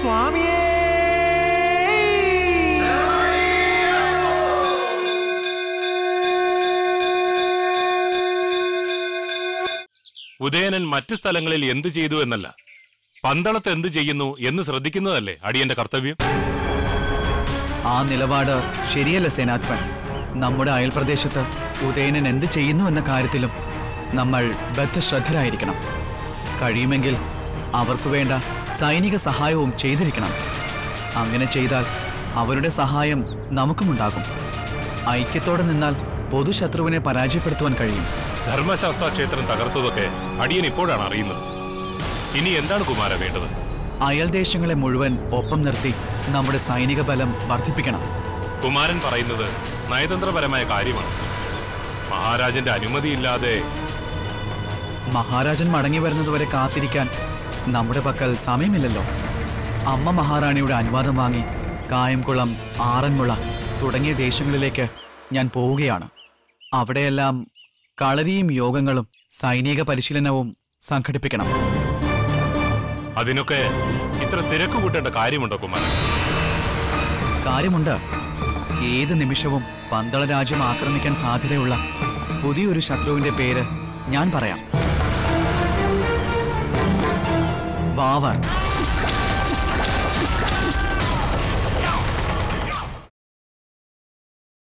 സ്വാമിയേ. ഉദയനൻ മറ്റു സ്ഥലങ്ങളിൽ എന്തു ചെയ്തു എന്നല്ല, പന്തളത്ത് എന്തു ചെയ്യുന്നു എന്ന് ശ്രദ്ധിക്കുന്നതല്ലേ അടിയന്റെ കർത്തവ്യം. ആ നിലപാട് ശരിയല്ല സേനാധിപൻ. നമ്മുടെ അയൽപ്രദേശത്ത് ഉദയനൻ എന്ത് ചെയ്യുന്നു എന്ന കാര്യത്തിലും നമ്മൾ ബദ്ധശ്രദ്ധരായിരിക്കണം. കഴിയുമെങ്കിൽ അവർക്ക് വേണ്ട സൈനിക സഹായവും ചെയ്തിരിക്കണം. അങ്ങനെ ചെയ്താൽ അവരുടെ സഹായം നമുക്കുമുണ്ടാകും. ഐക്യത്തോടെ നിന്നാൽ പൊതുശത്രുവിനെ പരാജയപ്പെടുത്തുവാൻ കഴിയും. ധർമ്മശാസ്ത്ര ക്ഷേത്രം തകർത്തതൊക്കെ അടിയൻ ഇപ്പോഴാണ് അറിയുന്നത്. ഇനി എന്താണ് കുമാര വേണ്ടത്? അയൽദേശങ്ങളെ മുഴുവൻ ഒപ്പം നിർത്തി നമ്മുടെ സൈനിക ബലം വർദ്ധിപ്പിക്കണം. കുമാരൻ പറയുന്നത് നയതന്ത്രപരമായ കാര്യമാണ്. മഹാരാജന്റെ അനുമതിയില്ലാതെ മഹാരാജൻ മടങ്ങി വരുന്നതുവരെ കാത്തിരിക്കാൻ നമ്മുടെ പക്കൽ സമയമില്ലല്ലോ. അമ്മ മഹാറാണിയുടെ അനുവാദം വാങ്ങി കായംകുളം, ആറന്മുള തുടങ്ങിയ ദേശങ്ങളിലേക്ക് ഞാൻ പോവുകയാണ്. അവിടെയെല്ലാം കളരിയും യോഗങ്ങളും സൈനിക പരിശീലനവും സംഘടിപ്പിക്കണം. അതിനൊക്കെ ഇത്ര തിരക്ക് കൂട്ടേണ്ട കാര്യമുണ്ടോ കുമാരൻ? കാര്യമുണ്ട്. ഏത് നിമിഷവും പന്തള രാജ്യം ആക്രമിക്കാൻ സാധ്യതയുള്ള പുതിയൊരു ശത്രുവിന്റെ പേര് ഞാൻ പറയാം. വാവർ.